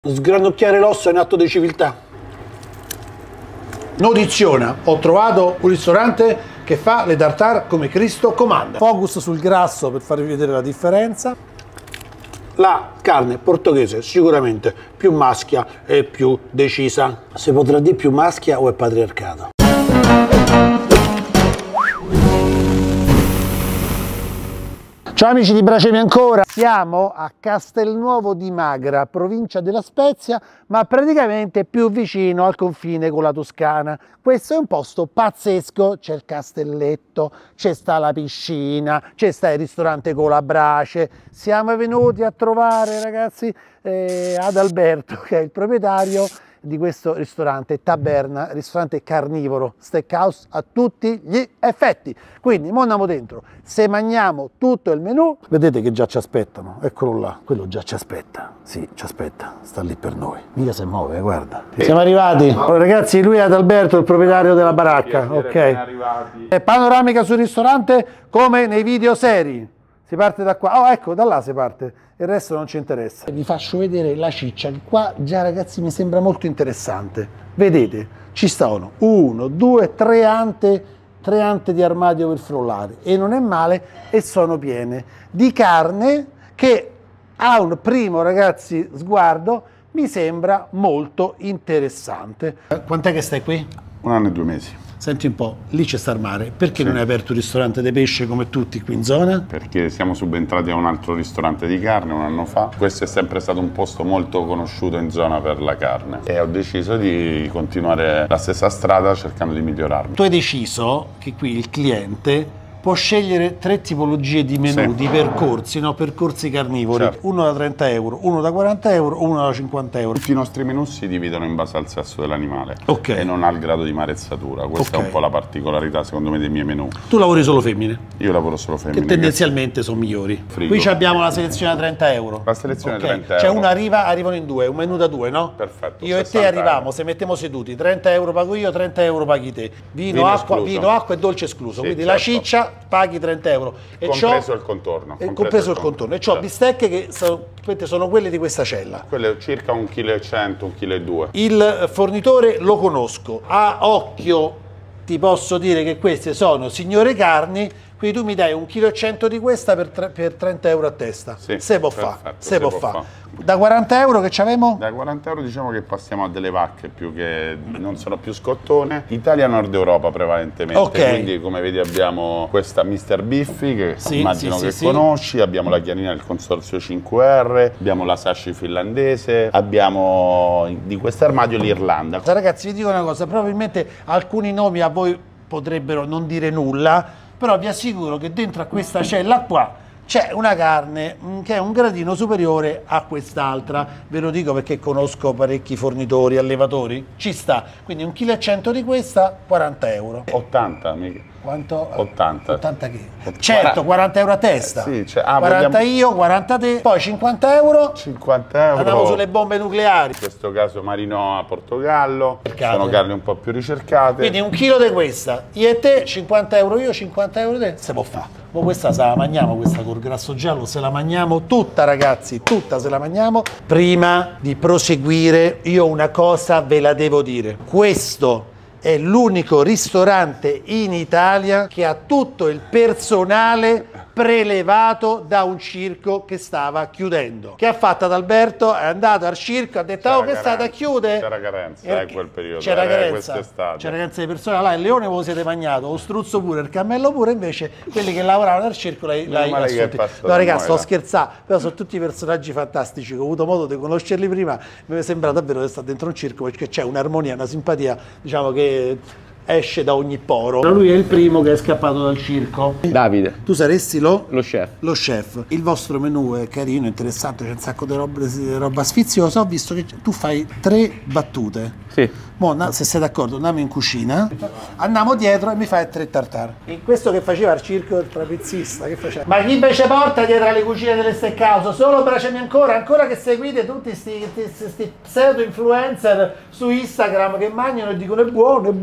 Sgranocchiare l'osso è un atto di civiltà. Notiziona, ho trovato un ristorante che fa le tartare come Cristo comanda. Focus sul grasso per farvi vedere la differenza. La carne portoghese sicuramente più maschia e più decisa. Si potrà dire più maschia o è patriarcato? Ciao amici di Bracemi ancora! Siamo a Castelnuovo di Magra, provincia della Spezia, ma praticamente più vicino al confine con la Toscana. Questo è un posto pazzesco, c'è il castelletto, c'è sta la piscina, c'è sta il ristorante con la brace. Siamo venuti a trovare, ragazzi, Adalberto, che è il proprietario di questo ristorante Taberna, ristorante carnivoro, steakhouse a tutti gli effetti. Quindi mo andiamo dentro, se mangiamo tutto il menù, vedete che già ci aspettano, eccolo là, quello già ci aspetta, sì, ci aspetta, sta lì per noi, mica si muove, guarda. Siamo arrivati. Oh, ragazzi, lui è Adalberto, il proprietario della baracca, ok. Panoramica sul ristorante come nei video seri. Si parte da qua, oh ecco, da là si parte, il resto non ci interessa. Vi faccio vedere la ciccia, che qua già, ragazzi, mi sembra molto interessante. Vedete, ci stanno 1, 2, 3 ante di armadio per frullare, e non è male, e sono piene di carne che a un primo, ragazzi, sguardo mi sembra molto interessante. Quant'è che stai qui? 1 anno e 2 mesi. Senti un po', lì c'è sta il mare, perché non hai aperto un ristorante di pesce come tutti qui in zona? Perché siamo subentrati a un altro ristorante di carne 1 anno fa. Questo è sempre stato un posto molto conosciuto in zona per la carne e ho deciso di continuare la stessa strada cercando di migliorarmi. Tu hai deciso che qui il cliente può scegliere 3 tipologie di menù, di percorsi, no? Percorsi carnivori, certo. Uno da 30 euro, uno da 40 euro, uno da 50 euro. Tutti i nostri menù si dividono in base al sesso dell'animale e non al grado di marezzatura. Questa è un po' la particolarità, secondo me, dei miei menù. Tu lavori solo femmine? Io lavoro solo femmine. Che tendenzialmente sono migliori. Frigo. Qui abbiamo la selezione a 30 euro. La selezione a 30 euro. Cioè uno arrivano in 2, un menù da 2, no? Perfetto. Io e te arriviamo, se mettiamo seduti, 30 euro pago io, 30 euro paghi te. Vino, acqua e dolce escluso. Quindi la ciccia paghi 30 euro. E compreso il contorno. Compreso il contorno. E c'ho bistecche che sono quelle di questa cella. Quelle circa 1,1 kg, 1,2 kg. Il fornitore lo conosco. A occhio ti posso dire che queste sono signore carni, quindi tu mi dai 1,1 kg di questa per 30 euro a testa. Sì, se può fare. Da 40 euro che c'avemo? Da 40 euro diciamo che passiamo a delle vacche più che non sono più scottone. Italia Nord Europa prevalentemente. Quindi come vedi abbiamo questa Mr. Biffy che immagino che conosci, abbiamo la chianina del consorzio 5R, abbiamo la sashi finlandese, abbiamo di questo armadio l'Irlanda. Ragazzi, vi dico una cosa, probabilmente alcuni nomi a voi potrebbero non dire nulla, però vi assicuro che dentro a questa cella qua c'è una carne che è un gradino superiore a quest'altra, ve lo dico perché conosco parecchi fornitori, allevatori, ci sta, quindi 1,1 kg di questa, 40 euro. 80, mica. Quanto? 80. 80 che? Certo, 40 euro a testa. Sì, 40 io, 40 te, poi 50 euro. 50 euro. Andiamo sulle bombe nucleari. In questo caso Marinoa Portogallo, sono carni un po' più ricercate. Quindi 1 chilo di questa, io e te, 50 euro io, 50 euro te, se può fare. Ma questa se la mangiamo, questa col grasso giallo, se la mangiamo tutta, ragazzi, tutta se la mangiamo. Prima di proseguire, io una cosa ve la devo dire. Questo è l'unico ristorante in Italia che ha tutto il personale prelevato da un circo che stava chiudendo. Che ha fatto Adalberto? È andato al circo, ha detto oh che state a chiudere? C'era carenza in quel periodo, c'era carenza di persone, là il leone ve lo siete mangiato, lo struzzo pure, il cammello pure, invece quelli che lavoravano al circo l'hai assunti. No ragazzi, sto scherzando, però sono tutti personaggi fantastici, ho avuto modo di conoscerli prima, mi sembra davvero di stare dentro un circo perché c'è un'armonia, una simpatia, diciamo che esce da ogni poro. Lui è il primo che è scappato dal circo. Davide. Tu saresti lo chef. Lo chef. Il vostro menù è carino, interessante, c'è un sacco di roba sfiziosa. Ho visto che tu fai 3 battute. Sì. Mo, se sei d'accordo, andiamo in cucina, andiamo dietro e mi fai 3 tartare. In questo che faceva al circo del trapezzista, che faceva? Ma chi invece porta dietro alle cucine delle steakhouse? Solo Bracemi ancora che seguite tutti questi pseudo influencer su Instagram che mangiano e dicono è buono, è buono, è buono.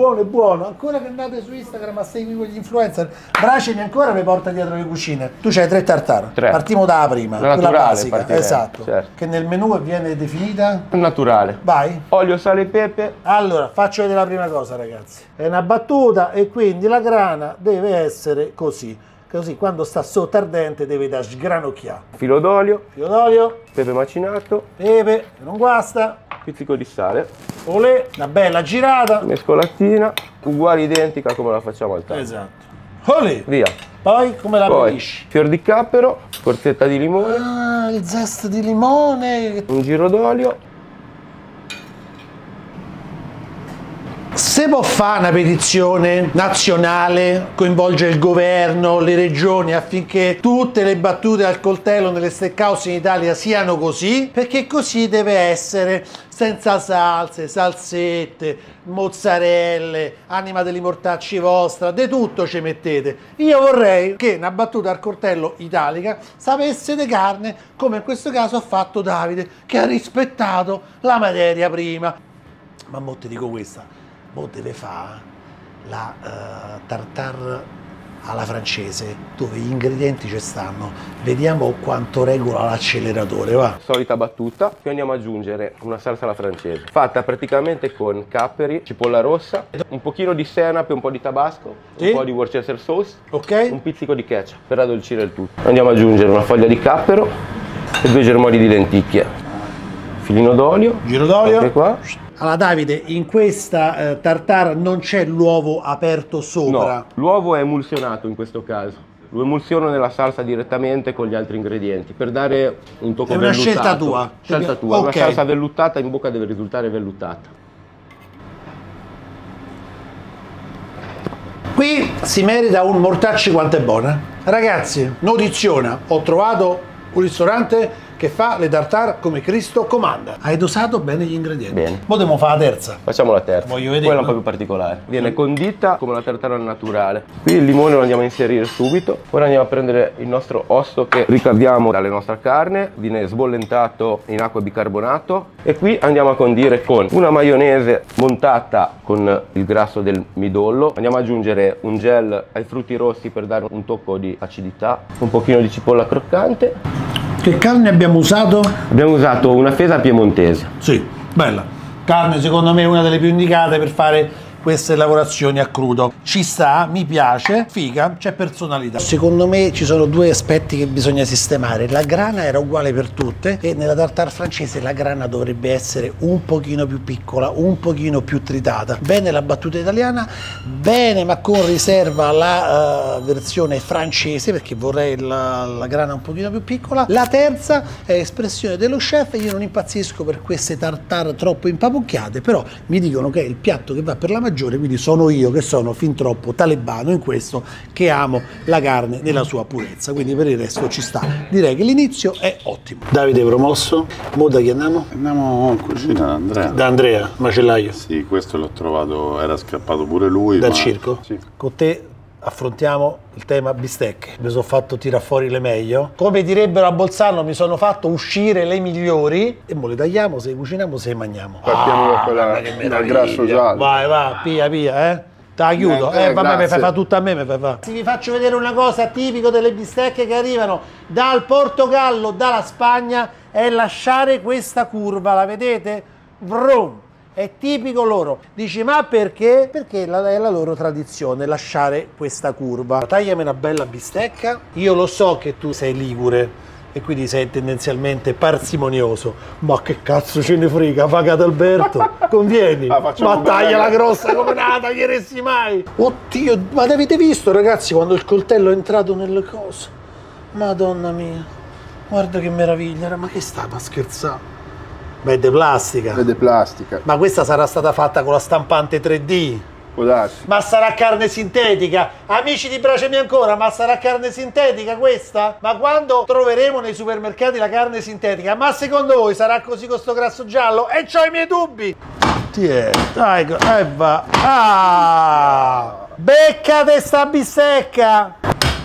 buono, è buono. Ancora che andate su Instagram a seguire gli influencer, Bracemi ancora mi porta dietro le cucine. Tu c'hai 3 tartare. Partiamo dalla prima, quella basica. Esatto. Certo. Che nel menù viene definita? Naturale. Vai. Olio, sale e pepe. Allora, faccio vedere la prima cosa, ragazzi. È una battuta e quindi la grana deve essere così. Così quando sta sotto ardente deve da sgranocchiare. Filo d'olio. Filo d'olio. Pepe macinato. Pepe, non guasta. Pizzico di sale. Olè, una bella girata. Mescolatina, uguale identica come la facciamo al tavolo. Esatto. Olè. Via. Poi come la pulisci? Fior di cappero, scorzetta di limone. Ah, il zest di limone. Un giro d'olio. Se può fare una petizione nazionale, coinvolge il governo, le regioni affinché tutte le battute al coltello nelle steakhouse in Italia siano così, perché così deve essere, senza salse, salsette, mozzarelle, anima degli mortacci vostra, di tutto ci mettete. Io vorrei che una battuta al coltello italica sapesse di carne, come in questo caso ha fatto Davide, che ha rispettato la materia prima. Ma mo ti dico questa. Mo deve fare la tartare alla francese, dove gli ingredienti ci stanno. Vediamo quanto regola l'acceleratore, va. Solita battuta, qui andiamo ad aggiungere una salsa alla francese, fatta praticamente con capperi, cipolla rossa, un pochino di senape, un po' di tabasco, un po' di Worcester sauce, un pizzico di ketchup per addolcire il tutto. Andiamo ad aggiungere una foglia di cappero e 2 germogli di lenticchie, filino d'olio, giro d'olio, anche qua. Allora Davide, in questa tartare non c'è l'uovo aperto sopra? No, l'uovo è emulsionato in questo caso. Lo emulsiono nella salsa direttamente con gli altri ingredienti per dare un tocco vellutato. È una scelta tua? Scelta tua, okay. Una salsa vellutata in bocca deve risultare vellutata. Qui si merita un mortacci quanto è buona. Ragazzi, notiziona, ho trovato un ristorante che fa le tartare come Cristo comanda. Hai dosato bene gli ingredienti? Bene. Ora dobbiamo fare la terza. Facciamo la terza. Voglio vedere. Quella un po' più particolare. Viene condita come la tartara naturale. Qui il limone lo andiamo a inserire subito. Ora andiamo a prendere il nostro osso che ricaviamo dalle nostra carne. Viene sbollentato in acqua e bicarbonato. E qui andiamo a condire con una maionese montata con il grasso del midollo. Andiamo ad aggiungere un gel ai frutti rossi per dare un tocco di acidità. Un pochino di cipolla croccante. Che carne abbiamo usato? Abbiamo usato una fesa piemontese. Sì, bella. Carne secondo me è una delle più indicate per fare queste lavorazioni a crudo. Ci sta, mi piace, figa, c'è personalità. Secondo me ci sono 2 aspetti che bisogna sistemare. La grana era uguale per tutte e nella tartare francese la grana dovrebbe essere un pochino più piccola, un pochino più tritata. Bene la battuta italiana, bene ma con riserva la versione francese perché vorrei la grana un pochino più piccola. La terza è espressione dello chef. Io non impazzisco per queste tartare troppo impapucchiate, però mi dicono che è il piatto che va per la maggiore, quindi sono io che sono fin troppo talebano in questo, che amo la carne nella sua purezza, quindi per il resto ci sta. Direi che l'inizio è ottimo. Davide promosso, mo da chi andiamo? Andiamo in cucina da Andrea. Da Andrea, macellaio. Sì, questo l'ho trovato, era scappato pure lui. Dal circo? Sì. Con te affrontiamo il tema bistecche. Mi sono fatto tirare fuori le meglio. Come direbbero a Bolzano, mi sono fatto uscire le migliori e mo le tagliamo, se le cuciniamo, se le mangiamo. Partiamo da quella dal grasso giallo. Vai, va, pia, te la chiudo. Vabbè, mi fai fa tutto a me, mi fai fa. Vi faccio vedere una cosa tipico delle bistecche che arrivano dal Portogallo, dalla Spagna, è lasciare questa curva, la vedete? Vroom! È tipico loro. Dici, ma perché? Perché è la loro tradizione, lasciare questa curva. Tagliami una bella bistecca. Io lo so che tu sei ligure e quindi sei tendenzialmente parsimonioso. Ma che cazzo ce ne frega, Fagata Alberto? Convieni? Ma tagliala grossa come non la taglieresti mai. Oddio, ma avete visto ragazzi quando il coltello è entrato nelle cose? Madonna mia, guarda che meraviglia. Ma che sta a scherzare? Ma è di plastica. È di plastica. Ma questa sarà stata fatta con la stampante 3D. Può darsi. Ma sarà carne sintetica? Amici di Bracemi ancora, ma sarà carne sintetica questa? Ma quando troveremo nei supermercati la carne sintetica? Ma secondo voi sarà così con sto grasso giallo? E c'ho i miei dubbi! Dai, va. Ah! Beccate sta bistecca!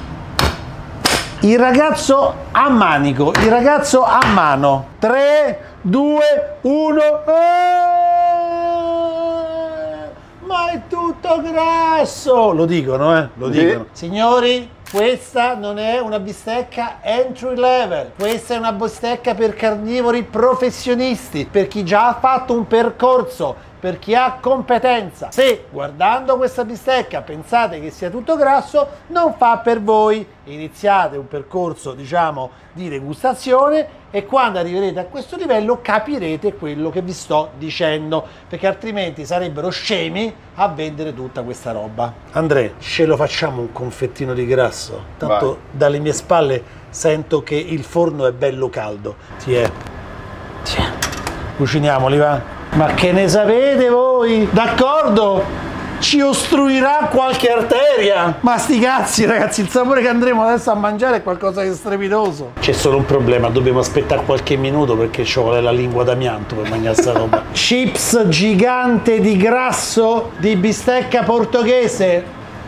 Il ragazzo a manico, il ragazzo a mano. 3, 2, 1. Ma è tutto tutto grasso! Lo dicono, lo dicono. Signori, questa non è una bistecca entry level, questa è una bistecca per carnivori professionisti, per chi già ha fatto un percorso, per chi ha competenza. Se guardando questa bistecca pensate che sia tutto grasso, non fa per voi. Iniziate un percorso, diciamo, di degustazione e quando arriverete a questo livello capirete quello che vi sto dicendo, perché altrimenti sarebbero scemi a vendere tutta questa roba. Andrea, ce lo facciamo un confettino di grasso? Tanto vai. Dalle mie spalle sento che il forno è bello caldo. Cuciniamoli, va? Ma che ne sapete voi? D'accordo? Ci ostruirà qualche arteria? Ma sti cazzi, ragazzi, il sapore che andremo adesso a mangiare è qualcosa di strepitoso. C'è solo un problema, dobbiamo aspettare qualche minuto perché ci vuole la lingua d'amianto per mangiare sta roba. Chips gigante di grasso di bistecca portoghese.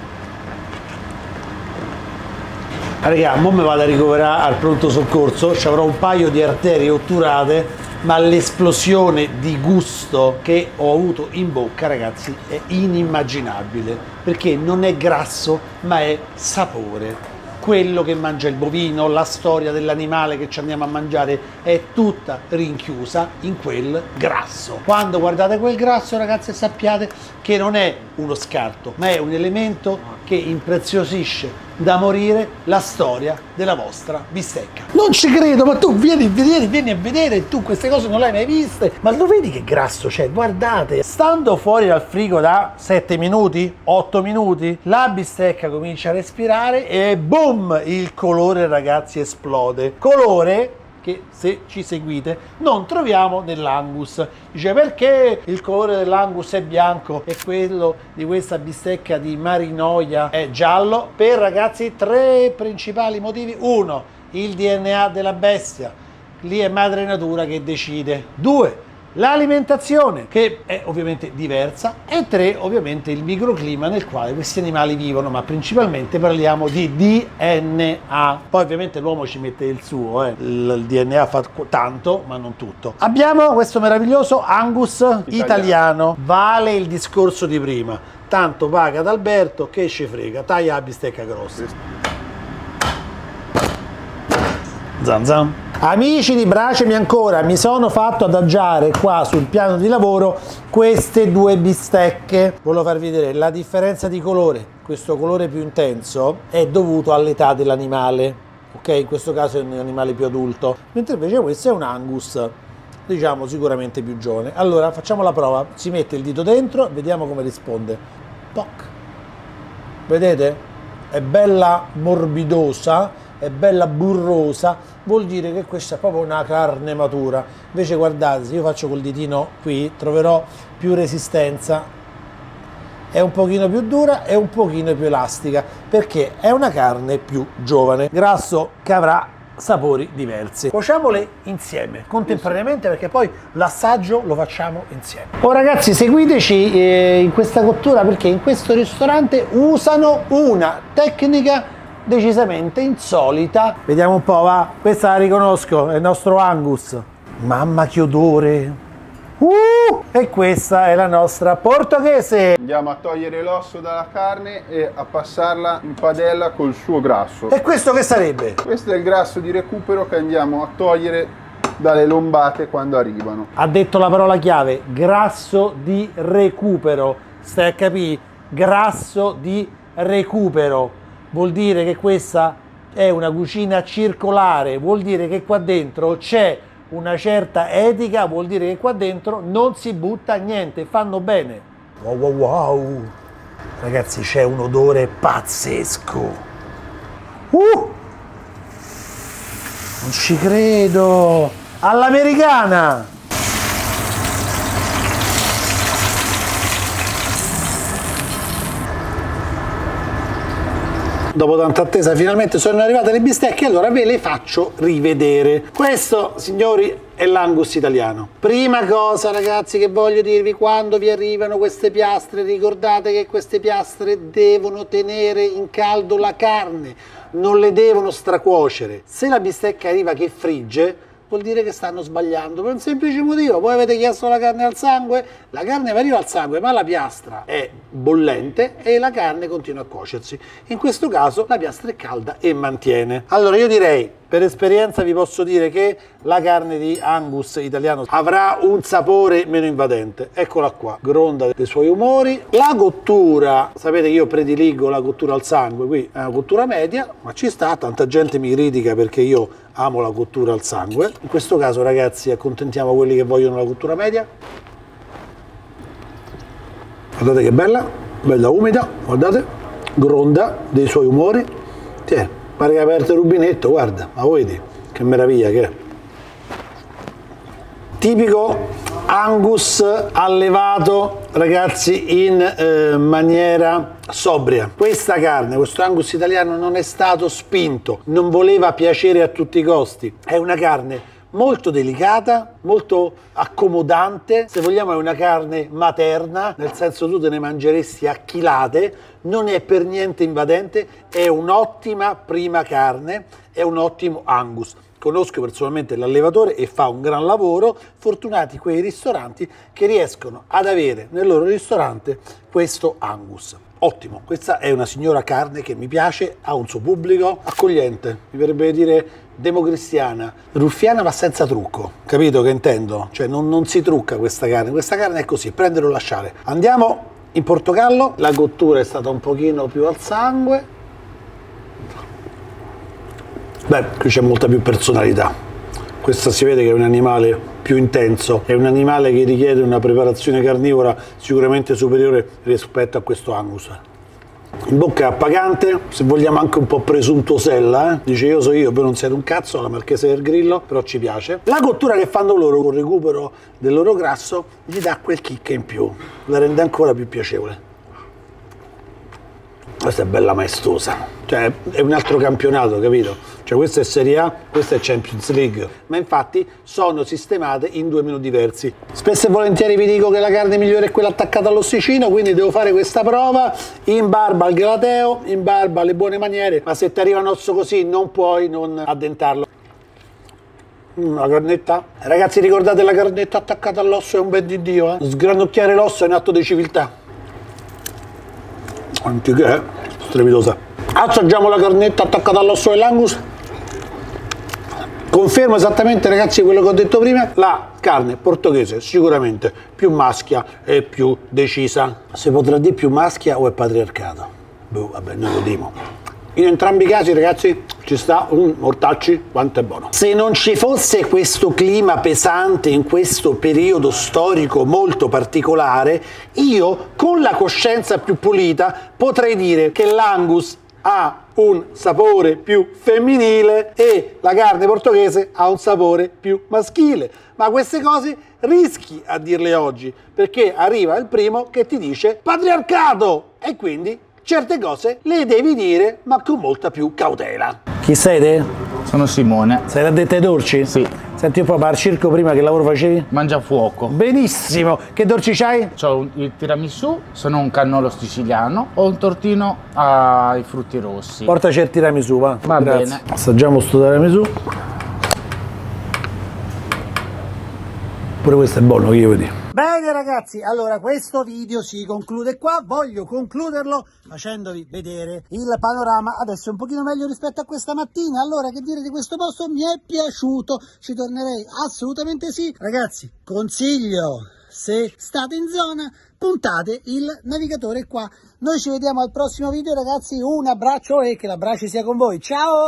Raga, mo mi vado a ricoverare al pronto soccorso, ci avrò un paio di arterie otturate, ma l'esplosione di gusto che ho avuto in bocca, ragazzi, è inimmaginabile, perché non è grasso, ma è sapore. Quello che mangia il bovino, la storia dell'animale che ci andiamo a mangiare è tutta rinchiusa in quel grasso. Quando guardate quel grasso, ragazzi, sappiate che non è uno scarto, ma è un elemento che impreziosisce da morire la storia della vostra bistecca. Non ci credo, ma tu vieni a vedere, tu queste cose non le hai mai viste. Ma lo vedi che grasso c'è? Guardate, stando fuori dal frigo da 7 minuti, 8 minuti, la bistecca comincia a respirare e boom, il colore, ragazzi, esplode. Colore che, se ci seguite, non troviamo nell'Angus. Dice, perché il colore dell'Angus è bianco e quello di questa bistecca di Marinoia è giallo? Per, ragazzi, 3 principali motivi. 1, il DNA della bestia, lì è madre natura che decide. 2, l'alimentazione, che è ovviamente diversa, e 3, ovviamente il microclima nel quale questi animali vivono, ma principalmente parliamo di DNA. Poi ovviamente l'uomo ci mette il suo, il DNA fa tanto, ma non tutto. Abbiamo questo meraviglioso Angus italiano. Vale il discorso di prima, tanto paga ad Alberto, che ci frega, taglia la bistecca grossa. Zan zan. Amici di Bracemi Ancora, mi sono fatto adagiare qua sul piano di lavoro queste 2 bistecche. Volevo farvi vedere la differenza di colore. Questo colore più intenso è dovuto all'età dell'animale, ok? In questo caso è un animale più adulto, mentre invece questo è un Angus, diciamo sicuramente più giovane. Allora facciamo la prova, si mette il dito dentro, vediamo come risponde. Poc. Vedete? È bella morbidosa, è bella burrosa, vuol dire che questa è proprio una carne matura. Invece guardate, se io faccio col ditino qui troverò più resistenza, è un pochino più dura e un pochino più elastica, perché è una carne più giovane, grasso che avrà sapori diversi. Cuociamole insieme, contemporaneamente, perché poi l'assaggio lo facciamo insieme. Oh ragazzi, seguiteci in questa cottura, perché in questo ristorante usano una tecnica decisamente insolita. Vediamo un po', va. Questa la riconosco, è il nostro Angus. Mamma che odore! E questa è la nostra portoghese. Andiamo a togliere l'osso dalla carne e a passarla in padella col suo grasso. E questo che sarebbe? Questo è il grasso di recupero che andiamo a togliere dalle lombate quando arrivano. Ha detto la parola chiave, grasso di recupero. Stai a capire? Grasso di recupero. Vuol dire che questa è una cucina circolare, vuol dire che qua dentro c'è una certa etica, vuol dire che qua dentro non si butta niente, fanno bene. Wow wow wow! Ragazzi, c'è un odore pazzesco! Non ci credo! All'americana! Dopo tanta attesa finalmente sono arrivate le bistecche, allora ve le faccio rivedere. Questo, signori, è l'Angus italiano. Prima cosa, ragazzi, che voglio dirvi, quando vi arrivano queste piastre, ricordate che queste piastre devono tenere in caldo la carne, non le devono stracuocere. Se la bistecca arriva che frigge, vuol dire che stanno sbagliando per un semplice motivo. Voi avete chiesto la carne al sangue, la carne va arriva al sangue, ma la piastra è bollente e la carne continua a cuocersi. In questo caso la piastra è calda e mantiene. Allora io direi, per esperienza vi posso dire che la carne di Angus italiano avrà un sapore meno invadente. Eccola qua, gronda dei suoi umori. La cottura, sapete che io prediligo la cottura al sangue, qui è una cottura media, ma ci sta, tanta gente mi critica perché io amo la cottura al sangue. In questo caso ragazzi accontentiamo quelli che vogliono la cottura media. Guardate che bella, bella umida, guardate, gronda dei suoi umori. Tieni. Pare che ha aperto il rubinetto, guarda, ma vedi che meraviglia che è. Tipico Angus allevato, ragazzi, in maniera sobria. Questa carne, questo Angus italiano non è stato spinto, non voleva piacere a tutti i costi. È una carne molto delicata, molto accomodante, se vogliamo è una carne materna, nel senso tu te ne mangeresti a chilate, non è per niente invadente, è un'ottima prima carne, è un ottimo Angus. Conosco personalmente l'allevatore e fa un gran lavoro, fortunati quei ristoranti che riescono ad avere nel loro ristorante questo Angus. Ottimo, questa è una signora carne che mi piace, ha un suo pubblico accogliente, mi verrebbe dire democristiana, ruffiana ma senza trucco, capito che intendo? Cioè non si trucca questa carne è così, prendere o lasciare. Andiamo in Portogallo, la cottura è stata un pochino più al sangue, beh, qui c'è molta più personalità, questa si vede che è un animale più intenso, è un animale che richiede una preparazione carnivora sicuramente superiore rispetto a questo Angus. In bocca è appagante, se vogliamo anche un po' presuntuosella, dice io so io, voi non siete un cazzo, la Marchese del Grillo, però ci piace. La cottura che fanno loro con il recupero del loro grasso gli dà quel kick in più, la rende ancora più piacevole. Questa è bella maestosa, cioè è un altro campionato, capito? Cioè questa è Serie A, questa è Champions League, ma infatti sono sistemate in due menù diversi. Spesso e volentieri vi dico che la carne migliore è quella attaccata all'ossicino, quindi devo fare questa prova in barba al galateo, in barba alle buone maniere, ma se ti arriva un osso così non puoi non addentarlo. La carnetta, ragazzi, ricordate la carnetta attaccata all'osso è un bel di Dio, sgranocchiare l'osso è un atto di civiltà. Antiche, strepitosa. Assaggiamo la carnetta attaccata all'osso dell'Angus. Confermo esattamente, ragazzi, quello che ho detto prima. La carne portoghese sicuramente più maschia e più decisa. Si potrà dire più maschia o è patriarcato? Boh, vabbè, noi lo dimo. In entrambi i casi, ragazzi, ci sta un mortacci quanto è buono. Se non ci fosse questo clima pesante in questo periodo storico molto particolare, io con la coscienza più pulita potrei dire che l'Angus ha un sapore più femminile e la carne portoghese ha un sapore più maschile. Ma queste cose rischi a dirle oggi, perché arriva il primo che ti dice patriarcato e quindi certe cose le devi dire, ma con molta più cautela. Chi sei te? Sono Simone. Sei l'addetto ai dolci? Sì. Senti un po', ma al circo prima che lavoro facevi? Mangiafuoco. Benissimo! Che dolci c'hai? C'ho il tiramisù, sono un cannolo siciliano, ho un tortino ai frutti rossi. Portaci il tiramisù, va. Va Grazie. bene. Assaggiamo sto tiramisù. Pure questo è buono, che io vedi. Bene ragazzi, allora questo video si conclude qua, voglio concluderlo facendovi vedere il panorama adesso un pochino meglio rispetto a questa mattina. Allora, che dire di questo posto? Mi è piaciuto, ci tornerei assolutamente sì. Ragazzi, consiglio, se state in zona puntate il navigatore qua. Noi ci vediamo al prossimo video ragazzi, un abbraccio e che l'abbraccio sia con voi, ciao!